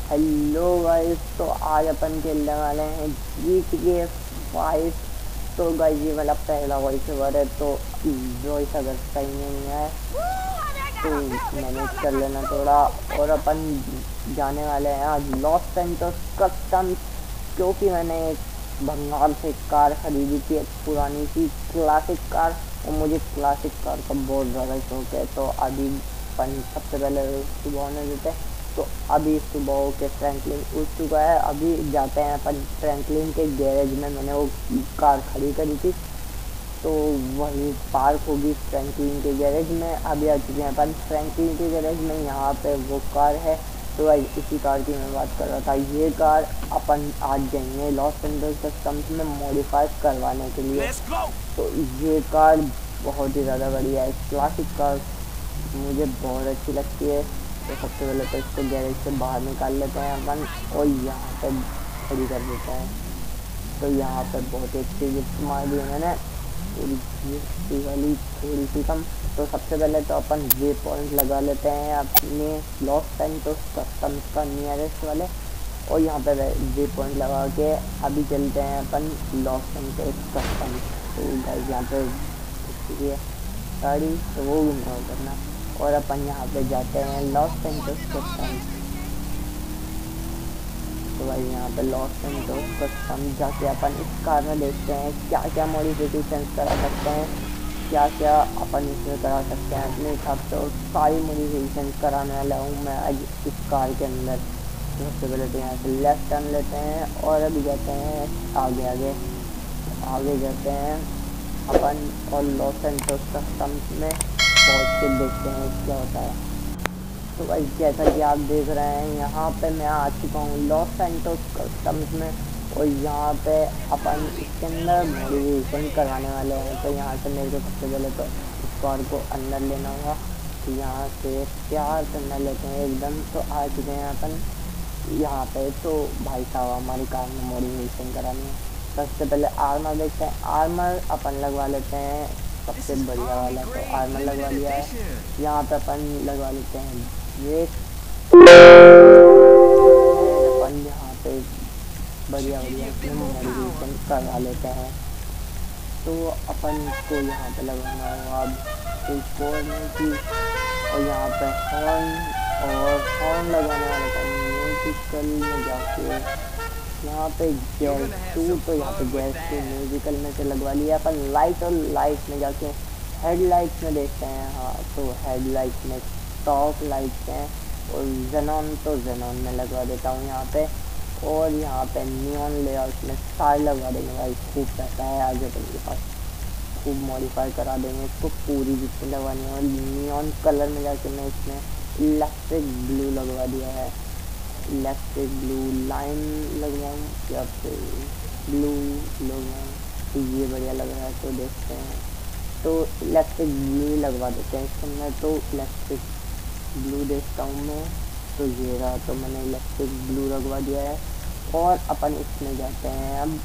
Hello guys, तो आज अपन खेलने वाले हैं GTA 5। तो गाइस ये वाला पहला वॉइस ओवर है, तो वॉइस अगर सही नहीं है तो मैनेज कर लेना थोड़ा। और अपन जाने वाले हैं आज लॉस सैंटोस कस्टम्स, क्योंकि मैंने एक बंगाल से कार खरीदी थी, एक पुरानी सी क्लासिक कार, और मुझे क्लासिक कार का बहुत ज़्यादा शौक है। तो अभी अपन सबसे पहले सुबह होने देते हैं। तो अभी सुबह के फ्रैंकलिन उठ चुका है, अभी जाते हैं अपन फ्रैंकलिन के गैरेज में। मैंने वो कार खड़ी करी थी तो वही पार्क होगी फ्रैंकलिन के गैरेज में। अभी आ चुके हैं अपन फ्रैंकलिन के गैरेज में, यहाँ पे वो कार है। तो इसी कार की मैं बात कर रहा था। ये कार अपन आज जाएंगे लॉस एंजल्स कस्टम्स में मॉडिफाई करवाने के लिए। तो ये कार बहुत ही ज़्यादा बढ़िया है, क्लासिक कार मुझे बहुत अच्छी लगती है। तो सबसे पहले तो इसको गैरेज से बाहर निकाल लेते हैं अपन और यहाँ पे खड़ी कर देते हैं। तो यहाँ पे बहुत ही अच्छी गिफ्ट मार दी मैंने, थोड़ी वाली थोड़ी सी कम। तो सबसे पहले तो अपन वे पॉइंट लगा लेते हैं अपने लॉस सैंटोस कस्टम्स का नियरेस्ट वाले, और यहाँ पे वे पॉइंट लगा के अभी चलते हैं अपन लॉस सैंटोस कस्टम्स। तो गाइस यहाँ पे गाड़ी तो वो इग्नोर करना, और अपन यहाँ पे जाते हैं लॉस सैंटोस कस्टम्स। तो भाई यहाँ पे लॉस सैंटोस कस्टम्स जाके अपन इस कार में देखते हैं क्या क्या मॉडिफिकेशन करा सकते हैं, क्या क्या अपन इसमें करा सकते हैं अपने हिसाब से। और सारी मॉडिफिकेशन कराने वाला हूँ मैं आज इस कार के अंदर। सबसे पहले तो यहाँ से लेफ्ट टर्न लेते हैं और अभी जाते हैं आगे आगे जाते हैं अपन, और लॉस सैंटोस कस्टम्स में पहुँच के देखते हैं क्या होता है। तो भाई जैसा कि आप देख रहे हैं यहाँ पे मैं आ चुका हूँ लॉस सैंटोस कस्टम्स में, और यहाँ पे अपन इसके अंदर मॉडिफिकेशन करवाने वाले हैं। तो यहाँ से मेरे को सबसे पहले तो इस कार को अंदर लेना होगा। तो यहाँ से प्यार से अंदर लेते हैं एकदम। तो आ चुके हैं अपन यहाँ पे। तो भाई साहब हमारी कार में मॉडिफिकेशन करानी है। सबसे पहले आर्मर देखते हैं, आर्मर अपन लगवा लेते हैं सबसे बढ़िया वाला। तो आर्मर लगवा लिया है, यहाँ पे अपन लगवा लेते हैं ब्रेक। अपन यहाँ पे बढ़िया मॉडिफिकेशन करवा लेते हैं। तो अपन को यहाँ पे लगाना होगा एक और यहाँ पे हॉर्न लगाने वाले का म्यूजिकल में जाके यहाँ पे गैस टू, तो यहाँ पे गैस टू म्यूजिकल में से लगवा लिया अपन। लाइट और लाइट में जाके हेडलाइट में देखते हैं। हाँ, तो हेडलाइट में टॉप लाइट्स हैं, और जेनॉन तो जेनॉन में लगवा देता हूँ यहाँ पे। और यहाँ पे नियॉन लेआउट में सारे लगवा देंगे भाई, खूब पैसा है आगे अपन के पास, खूब मॉडिफाई करा देंगे इसको पूरी जितनी लगवानी है। और नियॉन कलर में जाके मैं इसमें इलेक्ट्रिक ब्लू लगवा दिया है, इलेक्ट्रिक ब्लू लाइन लगवाऊँ या फिर ब्लू लगवाऊँ, तो ये बढ़िया लग रहा है। तो देखते हैं, तो इलेक्ट्रिक ब्लू लगवा देते हैं इसके अंदर। तो इलेक्ट्रिक ब्लू देखता हूँ मैं, तो ये रहा, तो मैंने इलेक्ट्रिक ब्लू लगवा दिया है। और अपन इसमें जाते हैं अब,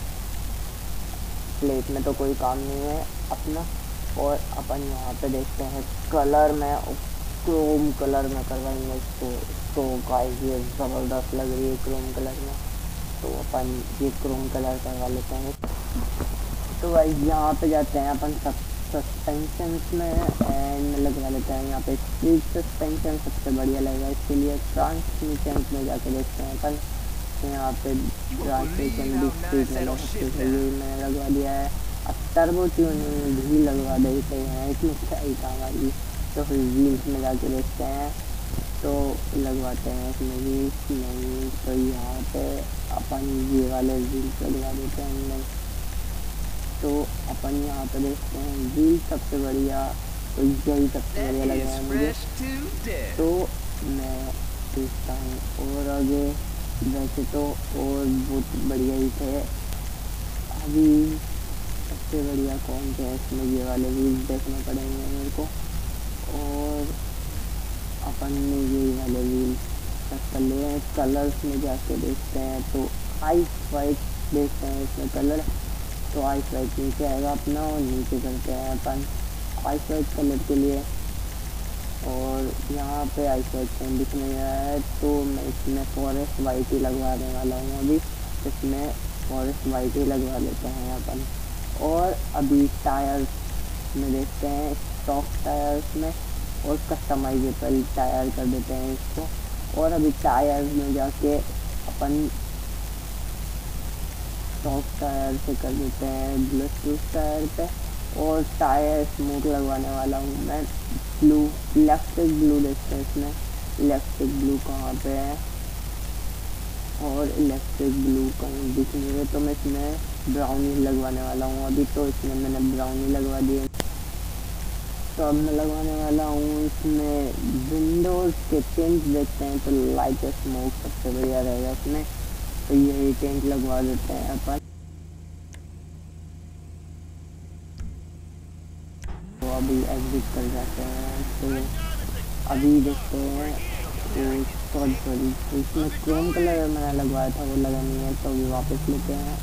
प्लेट में तो कोई काम नहीं है अपना। और अपन यहाँ पे देखते हैं कलर में, क्रोम कलर में करवाएंगे इसको। तो गाइस ये ज़बरदस्त लग रही है क्रोम कलर में, तो अपन ये क्रोम कलर करवा लेते हैं। तो गाइस यहाँ पे जाते हैं अपन सस्पेंशंस में एंड लगवा लेते हैं यहाँ पे स्पीड सस्पेंशन, सबसे बढ़िया लगेगा इसके लिए। ट्रांसमिशन में जाके देखते हैं अपन, तो यहाँ पे ट्रांसमिशन भी स्पीड में मैंने लगवा दिया है। अब टर्बो ट्यूनिंग भी लगवा देते हैं, इसमें क्या ही काम आएगी। तो फिर व्हील्स में जाके देखते हैं, तो लगवाते हैं इसमें व्हील्स नहीं, तो यहाँ पे अपन ये वाले व्हील्स लगवा देते हैं अंदर। तो अपन यहाँ पे देखते हैं व्हील सबसे बढ़िया, तो यही सबसे बढ़िया लग रहा है मुझे। तो मैं देखता हूँ और आगे, वैसे तो और बहुत बढ़िया ही थे। अभी सबसे बढ़िया कौन से है इसमें, ये वाले व्हील्स देखने पड़ेंगे मेरे को। और अपन ने यही वाले व्हील्स कर लिए हैं। कलर्स में जाके देखते हैं, तो आइस वाइट देखते हैं इसमें कलर। तो आइस वाइट नीचे आएगा अपना, और नीचे करते हैं अपन आइस वाइट कलर के लिए। और यहाँ पे आइस वाइट पेन दिख नहीं रहा है, तो मैं इसमें फॉरेस्ट वाइट ही लगवाने वाला हूँ अभी। इसमें फॉरेस्ट वाइट ही लगवा लेते हैं अपन। और अभी टायर्स में देखते हैं, स्टॉक टायर्स में और कस्टमाइजेबल टायर कर देते हैं इसको। और अभी टायर्स में जाके अपन स्टॉक टायर से कर देते हैं ब्लूटूथ टायर पे। और टायर स्मूथ लगवाने वाला हूँ मैं ब्लू, इलेक्ट्रिक ब्लू देखते हैं इसमें। इलेक्ट्रिक ब्लू कहाँ पे है, और इलेक्ट्रिक ब्लू कहीं दिख नहीं रहे, तो मैं इसमें ब्राउनी लगवाने वाला हूँ अभी। तो इसमें मैंने ब्राउनी लगवा दिए। तो अब मैं लगवाने वाला हूँ इसमें विंडोज़ के टेंट देखते हैं, तो लाइट स्मोक सबसे बढ़िया रहेगा इसमें। तो यही टेंट लगवा देते हैं अपन। तो अभी एग्जिट कर जाते हैं। तो अभी देखते हैं, तो इसमें क्रोम कलर मैंने लगवाया था वो लगा नहीं है, तो अभी वापस लेते हैं।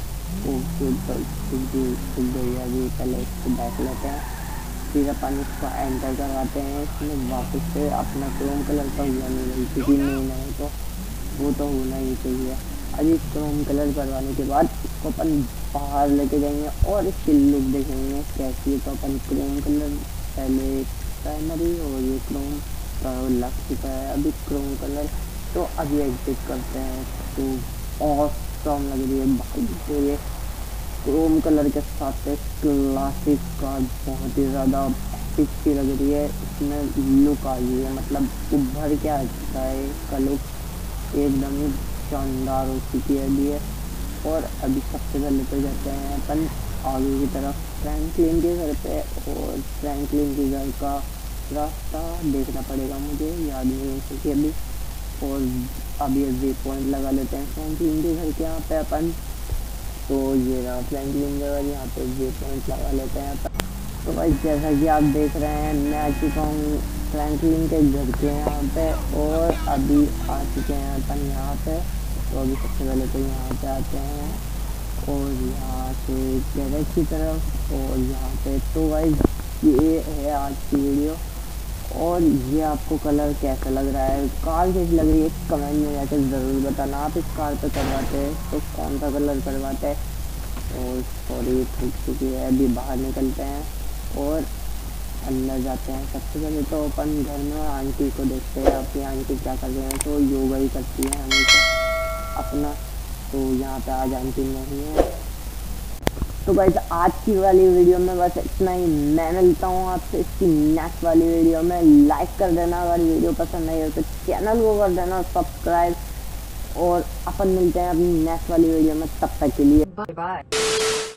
अभी पहले इसको बैक लेते हैं, फिर अपन इसको एंटर करवाते हैं। इसमें वापस से अपना क्रोम कलर का हुआ नहीं, क्योंकि मेन है तो वो तो होना ही चाहिए। अभी क्रोम कलर करवाने के बाद इसको अपन बाहर लेके जाएंगे और इसकी लुक देखेंगे कैसी है। तो अपन क्रोम कलर पहले प्राइमरी और ये क्रोम का लग चुका है अभी क्रोम कलर। तो अभी एग्जिट करते हैं। तो ऑसम लग रही है भाई, तो ये क्रोम कलर के साथ क्लासिक का बहुत ही ज़्यादा अच्छी लग रही है। इसमें लुक आ गई है, मतलब उभर के अच्छा है इसका लुक, एकदम ही शानदार हो चुकी है अभी है। और अभी सबसे पहले तो जाते हैं अपन आगे की तरफ फ्रैंकलिन के घर पे, और फ्रैंकलिन के घर का रास्ता देखना पड़ेगा मुझे, याद नहीं है क्योंकि अभी। और अभी वे पॉइंट लगा लेते हैं फ्रैंकलिन के घर के यहाँ पे अपन। तो ये रहा फ्रैंकलिन के घर, यहाँ पे वे पॉइंट लगा लेते हैं अपन। तो भाई जैसा कि आप देख रहे हैं, मैं आ चुका हूँ फ्रैंकलिन के घर के यहाँ पे, और अभी आ चुके हैं अपन यहाँ पे। तो अभी सबसे पहले तो यहाँ पे आते हैं, और यहाँ से गैरेज की तरफ, और यहाँ पे। तो भाई ये है आज की वीडियो, और ये आपको कलर कैसा लग रहा है, कार कैसी लग रही है, कमेंट में जाकर ज़रूर बताना। आप इस कार पे करवाते हैं तो कौन सा कलर करवाते हैं। और सॉरी थक चुकी है, अभी बाहर निकलते हैं और अंदर जाते हैं। सबसे पहले तो अपन घर में आंटी को देखते हैं, आपकी आंटी क्या कर रहे हैं। तो योगा ही करती है हमेशा अपना। तो यहाँ पे आज आंटी नहीं है। तो गाइस आज की वाली वीडियो में बस इतना ही। मैं मिलता हूँ आपसे इसकी नेक्स्ट वाली वीडियो में। लाइक कर देना अगर वीडियो पसंद आई हो तो, चैनल को कर देना सब्सक्राइब, और अपन मिलते हैं अपनी नेक्स्ट वाली वीडियो में। तब तक के लिए बाय बाय।